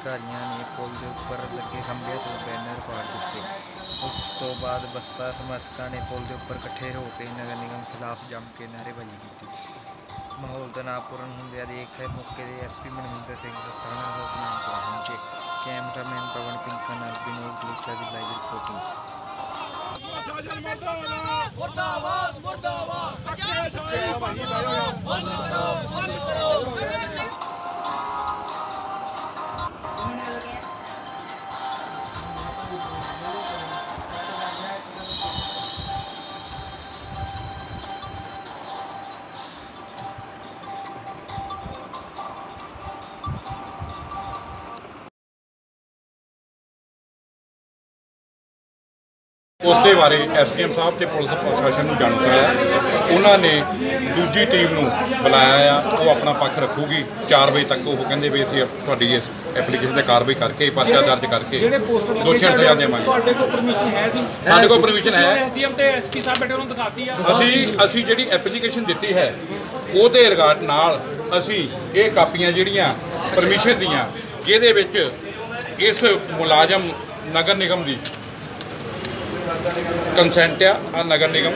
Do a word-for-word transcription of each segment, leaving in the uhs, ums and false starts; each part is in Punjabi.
ਅਧਿਕਾਰੀਆਂ ਨੇ ਪੁਲ ਦੇ ਉੱਪਰ ਲੱਗੇ ਖੰਭਿਆਂ ਤੋਂ ਬੈਨਰ ਫਾੜ ਦਿੱਤੇ। ਉਸ ਤੋਂ ਬਾਅਦ ਬਸਪਾ ਸਮਰਥਕਾਂ ਨੇ ਪੁਲ ਦੇ ਉੱਪਰ ਇਕੱਠੇ ਹੋ ਕੇ ਨਗਰ ਨਿਗਮ ਖਿਲਾਫ ਜੰਮ ਕੇ ਨਾਅਰੇਬਾਜ਼ੀ ਕੀਤੀ। ਮਾਹੌਲ ਤਣਾਅਪੂਰਨ ਹੁੰਦਿਆਂ ਦੇਖ ਮੌਕੇ ਦੇ ਐਸ ਪੀ ਮਨਵਿੰਦਰ ਸਿੰਘ ਥਾਣਾ ਸੁਲਤਾਨਪੁਰ ਪਹੁੰਚੇ। ਕੈਮਰਾਮੈਨ ਪਵਨ ਪਿੰਕਾ ਨਾਲ ਵਿਨੋਦ ਗਲੂਚਾ ਦੀ ਲਾਈਵ ਰਿਪੋਰਟਿੰਗ। ਮੁਰਦਾਬਾਦ ਮੁਰਦਾਬਾਦ ਬੰਦ ਕਰੋ ਬੰਦ ਕਰੋ। ਉਸ ਦੇ ਬਾਰੇ ਐਸ ਡੀ ਐਮ ਸਾਹਿਬ ਤੇ ਪੁਲਿਸ ਪ੍ਰਸ਼ਾਸਨ ਨੂੰ ਜਾਣੂ ਕਰਾਇਆ। ਉਹਨਾਂ ਨੇ ਦੂਜੀ ਟੀਮ ਨੂੰ ਬੁਲਾਇਆ ਆ, ਉਹ ਆਪਣਾ ਪੱਖ ਰੱਖੂਗੀ। ਚਾਰ ਵਜੇ ਤੱਕ ਉਹ ਕਹਿੰਦੇ ਵੀ ਅਸੀਂ ਤੁਹਾਡੀ ਇਸ ਐਪਲੀਕੇਸ਼ਨ 'ਤੇ ਕਾਰਵਾਈ ਕਰਕੇ ਪਰਚਾ ਦਰਜ ਕਰਕੇ ਦੋਸ਼ੀਆਂ ਨੂੰ ਸਜ਼ਾ ਦੇਵਾਂਗੇ। ਤੁਹਾਡੇ ਕੋਲ ਪਰਮਿਸ਼ਨ ਹੈ ਸੀ? ਸਾਡੇ ਕੋਲ ਪਰਮਿਸ਼ਨ ਹੈ। ਐਸ ਡੀ ਐਮ ਤੇ ਐਸ ਪੀ ਸਾਹਿਬ ਬੈਠੇ ਉਹਨੂੰ ਦਿਖਾਤੀ ਆ। ਅਸੀਂ ਅਸੀਂ ਜਿਹੜੀ ਐਪਲੀਕੇਸ਼ਨ ਦਿੱਤੀ ਹੈ ਉਹਦੇ ਰਿਗਾਰਡ ਨਾਲ ਅਸੀਂ ਇਹ ਕਾਪੀਆਂ ਜਿਹੜੀਆਂ ਪਰਮਿਸ਼ਨ ਦੀਆਂ, ਜਿਹਦੇ ਵਿੱਚ ਇਸ ਮੁਲਾਜ਼ਮ ਨਗਰ ਨਿਗਮ ਦੀ ਕੰਸੈਂਟ ਆ ਆ ਨਗਰ ਨਿਗਮ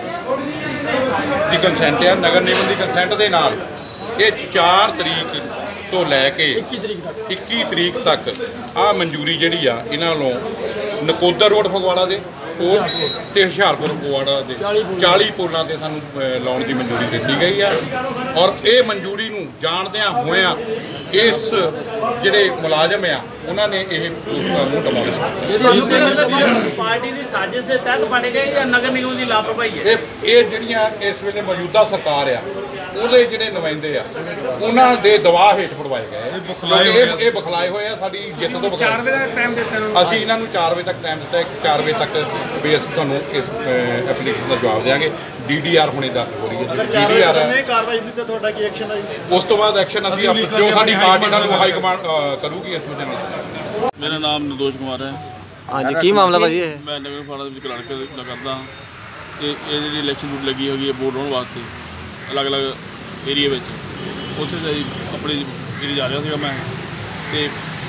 ਦੀ ਕੰਸੈਂਟ ਆ ਨਗਰ ਨਿਗਮ ਦੀ ਕੰਸੈਂਟ ਦੇ ਨਾਲ ਇਹ ਚਾਰ ਤਰੀਕ ਤੋਂ ਲੈ ਕੇ ਇੱਕੀ ਤਰੀਕ ਤੱਕ ਆ ਮਨਜ਼ੂਰੀ ਜਿਹੜੀ ਆ ਇਹਨਾਂ ਨੂੰ ਨਕੋਦਰ ਰੋਡ ਫਗਵਾੜਾ ਦੇ ਉਹ ਤੇ ਹੁਸ਼ਿਆਰਪੁਰ ਫਗਵਾੜਾ ਦੇ ਚਾਲੀ ਪੋਲਾਂ ਤੇ ਸਾਨੂੰ ਲਾਉਣ ਦੀ ਮਨਜ਼ੂਰੀ ਦਿੱਤੀ ਗਈ ਆ। ਔਰ ਇਹ ਮਨਜ਼ੂਰੀ ਨੂੰ ਜਾਣਦਿਆਂ ਹੋਇਆਂ ਇਸ ਜਿਹੜੇ ਮੁਲਾਜ਼ਮ ਆ ਉਹਨਾਂ ਨੇ ਇਹ ਨੂੰ ਡਿਮੋਲਿਸ਼ ਕੀਤਾ। ਪਾਰਟੀ ਦੀ ਸਾਜ਼ਿਸ਼ ਦੇ ਤਹਿਤ ਬਣੇ ਗਏ ਜਾਂ ਨਗਰ ਨਿਗਮ ਦੀ ਲਾਪਰਵਾਹੀ ਹੈ? ਇਹ ਇਹ ਜਿਹੜੀਆਂ ਇਸ ਵੇਲੇ ਮੌਜੂਦਾ ਸਰਕਾਰ ਆ ਉਹਦੇ ਜਿਹੜੇ ਨੁਮਾਇੰਦੇ ਆ ਉਹਨਾਂ ਦੇ ਦਬਾਅ ਹੇਠ ਫੜਵਾਏ ਗਏ। ਇਹ ਇਹ ਬਖਲਾਏ ਹੋਏ ਆ ਸਾਡੀ ਜਿੱਤ ਤੋਂ। ਚਾਰ ਵਜੇ ਦਾ ਟਾਈਮ ਦਿੱਤਾ ਇਹਨਾਂ ਨੂੰ। ਅਸੀਂ ਇਹਨਾਂ ਨੂੰ ਚਾਰ ਵਜੇ ਤੱਕ ਟਾਈਮ ਦਿੱਤਾ। ਚਾਰ ਵਜੇ ਤੱਕ ਵੀ ਅਸੀਂ ਤੁਹਾਨੂੰ ਇਸ ਐਪਲੀਕੇਸ਼ਨ ਦਾ ਜਵਾਬ ਦੇਵਾਂਗੇ। ਡੀ ਡੀ ਆਰ ਹੁਣੇ ਦਾ ਹੋ ਰਹੀ ਹੈ। ਡੀ ਡੀ ਆਰ ਨੇ ਕਾਰਵਾਈ ਕੀਤੀ ਤਾਂ ਤੁਹਾਡਾ ਕੀ ਐਕਸ਼ਨ ਹੈ? ਉਸ ਤੋਂ ਬਾਅਦ ਐਕਸ਼ਨ ਅਸੀਂ ਜੋ ਸਾਡੀ ਪਾਰਟੀ ਨਾਲ ਹਾਈ ਕਮਾਂਡ ਕਰੂਗੀ ਇਸ ਵਜ੍ਹਾ ਨਾਲ। ਮੇਰਾ ਨਾਮ ਨਿਰਦੋਸ਼ ਕੁਮਾਰ ਹੈ। ਹਾਂਜੀ, ਕੀ ਮਾਮਲਾ ਭਾਜੀ ਇਹ? ਮੈਂ ਨਗਰ ਫਾੜਾ ਦੇ ਵਿੱਚ ਕਲਰਕ ਕਰਦਾ। ਇਹ ਇਹ ਜਿਹੜੀ ਇਲੈਕਸ਼ਨ ਡਿਊਟੀ ਲੱਗੀ ਹੋਈ ਹੈ ਵੋਟ ਲਾਉਣ ਵਾਸਤੇ ਅਲੱਗ-ਅਲੱਗ ਏਰੀਆ ਵਿੱਚ, ਉੱਥੇ ਅਸੀਂ ਆਪਣੀ ਜਿਹੜੀ ਜਾ ਰਿਹਾ ਸੀਗਾ ਮੈਂ, ਅਤੇ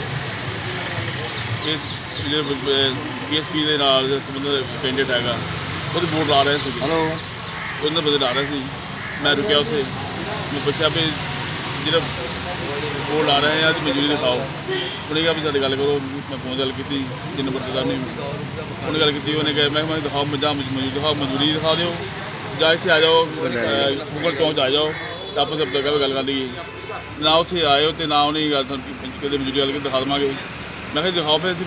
ਇਹ ਜਿਹੜੇ ਪੀ ਐਸ ਪੀ ਦੇ ਨਾਲ ਸੰਬੰਧਿਤ ਕੈਂਡੀਡੇਟ ਹੈਗਾ ਉਹਦੀ ਵੋਟ ਲਾ ਰਹੇ ਸੀ। ਹੈਲੋ ਉਹਨਾਂ ਬੰਦੇ ਲਾ ਰਹੇ ਸੀ। ਮੈਂ ਰੁਕਿਆ ਉੱਥੇ, ਮੈਂ ਪੁੱਛਿਆ ਵੀ ਜਿਹੜਾ ਵੋਟ ਲਾ ਰਹੇ ਆ ਤੇ ਮਨਜ਼ੂਰੀ ਦਿਖਾਓ। ਉਹਨੇ ਕਿਹਾ ਵੀ ਸਾਡੀ ਗੱਲ ਕਰੋ। ਮੈਂ ਫੋਨ ਗੱਲ ਕੀਤੀ ਤਿੰਨ ਨੰਬਰ ਤੇ ਕਰਨੀ, ਉਹਨੇ ਗੱਲ ਕੀਤੀ। ਉਹਨੇ ਕਿਹਾ ਮੈਂ ਕਿਹਾ ਦਿਖਾਓ ਜਾਂ ਮਨਜ਼ੂਰੀ ਦਿਖਾਓ, ਮਨਜ਼ੂਰੀ ਦਿਖਾ ਦਿਓ ਜਾਂ ਇੱਥੇ ਆ ਜਾਓ ਗੂਗਲ ਚੌਂਕ ਆ ਜਾਓ ਤਾਂ ਆਪਾਂ ਸਭ ਜਗ੍ਹਾ ਗੱਲ ਕਰ ਲਈਏ। ਨਾ ਉੱਥੇ ਆਇਓ ਅਤੇ ਨਾ ਉਹਨੇ ਗੱਲ ਕਦੇ ਮਨਜ਼ੂਰੀ ਗੱਲ ਕੇ ਦਿਖਾ ਦੇਵਾਂਗੇ। ਮੈਂ ਕਿਹਾ ਦਿਖਾਓ। ਫਿਰ ਅਸੀਂ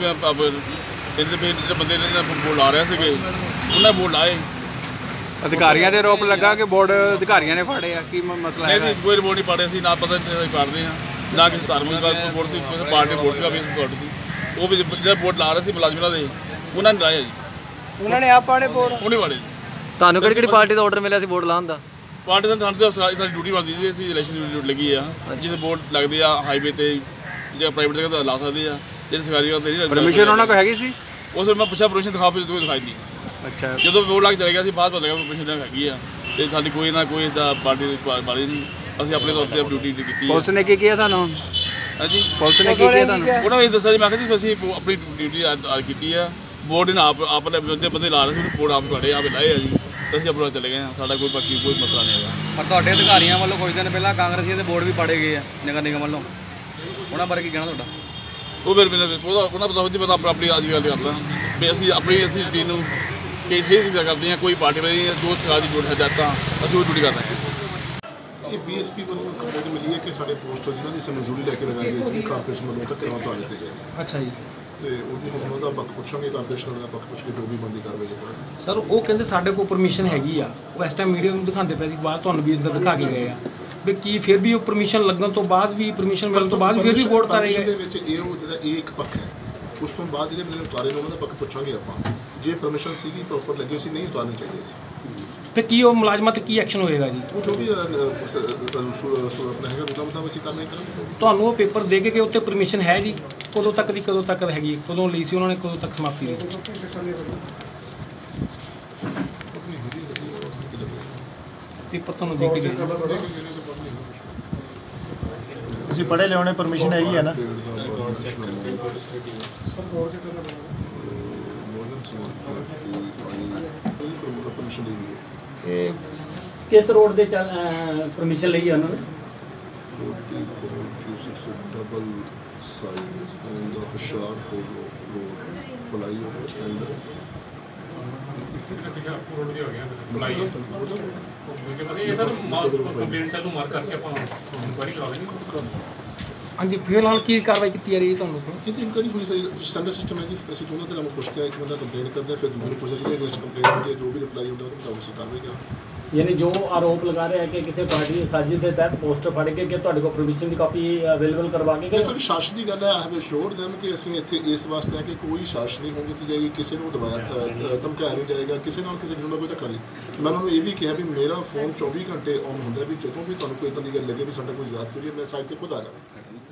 ਕਹਿੰਦੇ ਫਿਰ ਜਿਹੜੇ ਬੰਦੇ ਨੇ ਬੋਰਡ ਲਾ ਰਹੇ ਸੀਗੇ ਉਹਨਾਂ ਬੋਰਡ ਲਾਏ। ਅਧਿਕਾਰੀਆਂ ਦੇ ਆਰੋਪ ਲੱਗਾ ਕਿ ਬੋਰਡ ਅਧਿਕਾਰੀਆਂ ਨੇ ਫਾੜੇ ਆ, ਕੀ ਮਸਲਾ ਹੈ? ਨਹੀਂ, ਕੋਈ ਰਿਪੋਰਟ ਨਹੀਂ ਪਾੜੇ ਸੀ, ਨਾ ਪਤਾ ਕਰਦੇ ਹਾਂ ਨਾ ਕਿਸੇ ਧਾਰਮਿਕ ਬੋਰਡ ਸੀ, ਕਿਸੇ ਪਾਰਟੀ ਬੋਰਡ ਸੀਗਾ ਵੀ ਬੋਰਡ ਸੀ। ਉਹ ਵੀ ਜਿਹੜਾ ਬੋਰਡ ਲਾ ਰਹੇ ਸੀ ਮੁਲਾਜ਼ਮਾਂ ਦੇ ਉਹਨਾਂ ਨੇ ਲਾਇਆ ਜੀ। ਉਹਨਾਂ ਨੇ ਆਪ ਪਾੜੇ ਬੋਰਡ? ਉਹਨੇ ਵਾਲੇ ਜੀ। ਤੁਹਾਨੂੰ ਕਿਹੜੀ ਕਿਹੜੀ ਪਾਰਟੀ ਦਾ ਆਰਡਰ ਮਿਲਿਆ ਸੀ ਬੋਰਡ ਲਾਉਣ ਦਾ? ਪਾਰਟੀ ਦਾ ਸਾਨੂੰ ਸਾਡੀ ਡਿਊਟੀ ਬਣਦੀ ਸੀ। ਅਸੀਂ ਇਲੈਕਸ਼ਨ ਦੀ ਡਿਊਟੀ ਲੱਗੀ ਆ। ਜਿੱਥੇ ਬੋਰਡ ਲੱਗਦੇ ਆ ਹਾਈਵੇ ਤੇ ਜਾਂ ਪ੍ਰਾਈਵੇਟ ਜਗ੍ਹਾ ਤੇ ਲਾ ਸਕਦੇ ਆ, ਜਿਹੜੇ ਸਰਕਾਰੀ ਜਗ੍ਹਾ ਤੇ। ਪਰਮਿਸ਼ਨ ਉਹਨਾਂ ਕੋਲ ਹੈਗੀ ਸੀ? ਉਸ ਵੇਲੇ ਮੈਂ ਪੁੱਛਿਆ ਪਰਮਿਸ਼ਨ ਦਿਖਾ, ਫਿਰ ਕੋਈ ਦਿਖਾਈ ਨਹੀਂ। ਅੱਛਾ, ਜਦੋਂ ਬੋਰਡ ਲੱਗ ਚਲੇ ਗਿਆ ਸੀ ਬਾਅਦ ਪਤਾ ਲੱਗਾ ਪਰਮਿਸ਼ਨ ਹੈਗੀ ਆ। ਅਤੇ ਸਾਡੀ ਕੋਈ ਨਾ ਕੋਈ ਦਾ ਪਾਰਟੀ ਦੀ ਬਾਰੀ ਨਹੀਂ। ਅਸੀਂ ਆਪਣੇ ਤੌਰ 'ਤੇ ਡਿਊਟੀ ਕੀਤੀ। ਪੁਲਿਸ ਨੇ ਕੀ ਕੀਤਾ ਤੁਹਾਨੂੰ? ਹਾਂਜੀ, ਪੁਲਿਸ ਨੇ ਕੀ ਕੀਤਾ ਤੁਹਾਨੂੰ? ਉਹਨਾਂ ਨੇ ਦੱਸਿਆ ਜੀ। ਮੈਂ ਕਿਹਾ ਜੀ ਅਸੀਂ ਆਪਣੀ ਡਿਊਟੀ ਅੱਜ ਕੀਤੀ ਆ। ਬੋਰਡ ਨੇ ਆਪ ਆਪਣੇ ਬੰਦੇ ਬੰਦੇ ਲਾ ਰਹੇ ਸੀ, ਬੋਰਡ ਆਪ ਤੁਹਾਡੇ ਆਪ ਲਾਏ ਆ ਜੀ। ਅਸੀਂ ਆਪਣਾ ਚਲੇ ਗਏ ਹਾਂ। ਸਾਡਾ ਕੋਈ ਬਾਕੀ ਕੋਈ ਮਸਲਾ ਨਹੀਂ ਹੈਗਾ। ਪਰ ਤੁਹਾਡੇ ਅਧਿਕਾਰੀਆਂ ਵੱਲੋਂ ਕੁਝ ਦਿਨ ਪਹਿਲਾਂ ਕਾਂਗਰਸੀਆਂ ਦੇ ਬੋਰਡ ਵੀ ਪਾੜੇ ਗਏ ਆ ਨਗਰ ਨਿਗਮ ਵੱਲੋਂ, ਉਹਨਾਂ ਬਾਰੇ ਕੀ ਕਹਿਣਾ ਤੁਹਾਡਾ? ਉਹ ਫਿਰ ਮੈਨੂੰ ਉਹਦਾ ਉਹਨਾਂ ਪਤਾ ਹੁੰਦੀ ਪਤਾ ਆਪਣੀ ਅੱਜ ਗੱਲ ਕਰਦਾ ਵੀ ਅਸੀਂ ਆਪਣੀ ਅਸੀਂ ਟੀਮ ਨੂੰ ਕਈ ਸਹੀ ਚੀਜ਼ਾਂ ਕਰਦੇ ਹਾਂ। ਕੋਈ ਪਾਰਟੀ ਵਾਲੀ ਦੋ ਸਰਕਾਰ ਦੀ ਜੋੜ ਹਦਾਇਤਾਂ ਅਸੀਂ ਉਹ ਡਿਊਟੀ ਕਰਦੇ ਹਾਂ। ਇਹ ਬੀ ਐਸ ਪੀ ਵੱਲੋਂ ਕੰਪਲੇਂਟ ਮਿਲੀ ਹੈ ਕਿ ਸਾਡੇ ਪੋਸਟਰ ਜਿਹਨਾਂ ਦੀ ਅਸੀਂ ਮਨਜ਼ੂਰੀ ਲੈ ਕੇ ਲਗਾਈ ਗਈ ਸੀ ਕਾਰਪੋਰੇਸ਼ਨ ਵੱਲੋਂ ਧੱਕੇ ਨਾਲ ਉਤਾਰ ਦਿੱਤੇ ਗਏ। ਅੱਛਾ ਜੀ। ਤੇ ਉਹਦੀ ਹੁਣ ਉਹਦਾ ਪੱਖ ਪੁੱਛਾਂਗੇ, ਕਾਰਪੋਰੇਸ਼ਨ ਦਾ ਪੱਖ ਪੁੱਛ ਕੇ ਜੋ ਵੀ ਬੰਦੀ ਕਾਰਵਾਈ ਕਰਾਂਗੇ। ਸਰ ਉਹ ਕਹਿੰਦੇ ਸਾਡੇ ਕੋਲ ਪਰਮਿਸ਼ਨ ਹੈਗੀ ਆ। ਉਹ ਇਸ ਟਾਈਮ ਮੀਡੀਆ ਨੂੰ ਦਿਖਾਉਂਦੇ ਪਏ ਸੀ, ਬਾਅਦ ਤੁਹਾਨੂੰ ਵੀ ਅੰਦਰ ਦਿਖਾ ਕੇ ਗਏ ਆ ਵੀ ਕੀ ਫਿਰ ਵੀ ਉਹ ਪਰਮਿਸ਼ਨ ਲੱਗਣ ਤੋਂ ਬਾਅਦ ਵੀ ਪਰਮਿਸ਼ਨ ਮਿਲਣ ਤੋਂ ਬਾਅਦ ਫਿਰ ਵੀ ਵੋਟ ਉਤਾਰੇ ਗਏ। ਦੇ ਵਿੱਚ ਇਹ ਉਹ ਜਿਹੜਾ ਇਹ ਇੱਕ ਪੱਖ ਹੈ। ਉਸ ਤੋਂ ਬਾਅਦ ਜਿਹੜੇ ਮੇਰੇ ਉਤਾਰੇ ਨੇ ਉਹਨਾਂ ਦਾ ਪੱਖ ਪੁੱਛਾਂਗੇ ਆਪਾਂ। ਜੇ ਪਰਮਿਸ਼ਨ ਸੀਗੀ ਪ੍ਰੋਪਰ ਲੱਗੀ ਸੀ, ਨਹੀਂ ਉਤਾਰਨੀ ਚਾਹੀਦੀ ਸੀ। ਫਿਰ ਕੀ ਉਹ ਮੁਲਾਜ਼ਮਾਂ 'ਤੇ ਕੀ ਐਕਸ਼ਨ ਹੋਏਗਾ ਜੀ? ਉਹ ਜੋ ਵੀ ਆਪਣਾ ਹੈਗਾ ਰੂਲਾਂ ਮੁਤਾਬਕ ਅਸੀਂ ਕਾਰਵਾਈ ਕਰਾਂਗੇ। ਤੁਹਾਨੂੰ ਉਹ ਪੇਪਰ ਦੇ ਕੇ ਕਿ ਉੱਤੇ ਪਰਮਿਸ਼ਨ ਹੈ ਜੀ? ਕਦੋਂ ਤੱਕ ਦੀ ਕਦੋਂ ਤੱਕ ਹੈਗੀ? ਕਦੋਂ ਲਈ ਸੀ ਉਹਨਾਂ ਨੇ, ਕਦੋਂ ਤੱਕ ਸਮਾਪਤੀ ਦੀ? ਪੇਪਰ ਤੁਹਾਨੂੰ ਦੇ ਕੇ ਗਏ? ਤੁਸੀਂ ਪੜ੍ਹੇ ਲਿਆਉਣੇ ਪਰਮਿਸ਼ਨ ਹੈਗੀ ਹੈ ਨਾ? ਮੋਹਨ ਸਮਾਨ ਦੀ ਆਈ ਪਰਮਿਸ਼ਨ ਲਈ ਹੈ ਇਹ ਕਿਸ ਰੋਡ ਦੇ ਪਰਮਿਸ਼ਨ ਲਈ ਹੈ ਉਹਨਾਂ ਨੇ? forty cubics double size on the Hushiyarpur road, flyover and ਹਾਂਜੀ ਫਿਲਹਾਲ ਕੀ ਕਾਰਵਾਈ ਕੀਤੀ ਜਾ ਰਹੀ ਹੈ ਤੁਹਾਨੂੰ ਦੱਸੋ? ਇਹ ਤਾਂ ਇਨਕੁਆਇਰੀ ਹੋਈ ਹੈ ਸਟੈਂਡਰਡ ਸਿਸਟਮ ਹੈ ਜੀ। ਅਸੀਂ ਦੋਨੋਂ ਤਰ੍ਹਾਂ ਨੂੰ ਪੁੱਛਦੇ ਹਾਂ, ਇੱਕ ਬੰਦਾ ਕੰਪਲੇਂਟ ਕਰਦਾ ਫਿਰ ਦੂਜੇ ਨੂੰ ਪੁੱਛਦਾ ਜਿਹਦੇ ਅਗੇਂਸਟ ਕੰਪਲੇਂਟ ਹੁੰਦੀ ਹੈ, ਜੋ ਵੀ ਰਿਪਲਾਈ ਹੁੰਦਾ ਉਹਦੇ ਮੁਤਾਬਕ ਅਸੀਂ ਕਾਰਵਾਈ ਕਰਾਂਗੇ। यानी जो आरोप लगा रहे हैं कि किसी पार्टी साजिश के तहत पोस्टर फाड़ के कि ਤੁਹਾਡੇ ਕੋਲ परमिशन की कापी अवेलेबल करवा के ਦੇਖੋ ਸ਼ਾਸਨ ਦੀ ਗੱਲ ਹੈ। ਆਈ ਹੈਵ ਅਸ਼ੋਰਡ them ਕਿ ਅਸੀਂ ਇੱਥੇ ਇਸ ਵਾਸਤੇ ਆ ਕਿ ਕੋਈ ਸ਼ਾਸਨ ਨਹੀਂ ਹੋਣ ਦਿੱਤੀ ਜਾਏਗੀ, ਕਿਸੇ ਨੂੰ ਦਬਾਇਆ ਧਮਕਾਇਆ ਨਹੀਂ ਜਾਏਗਾ, ਕਿਸੇ ਨਾਲ ਕਿਸੇ ਕਿਸਮ ਦਾ ਕੋਈ ਧੱਕਾ ਨਹੀਂ। ਮੈਂ ਉਹਨਾਂ ਨੂੰ ਇਹ ਵੀ ਕਿਹਾ ਵੀ ਮੇਰਾ ਫੋਨ ਚੌਵੀ ਘੰਟੇ ਔਨ ਹੁੰਦਾ ਵੀ ਜਦੋਂ ਵੀ ਤੁਹਾਨੂੰ ਕੋਈ ਇੱਦਾਂ ਦੀ ਗੱਲ ਲੱਗੇ ਵੀ ਸਾਡਾ ਕੋਈ ਜ਼ਿਆਦਤੀ ਹੋ ਰਹੀ ਹੈ ਮੈਂ ਸਾਈਡ ਤੇ ਖੁਦ ਆ ਜਾਵਾਂ।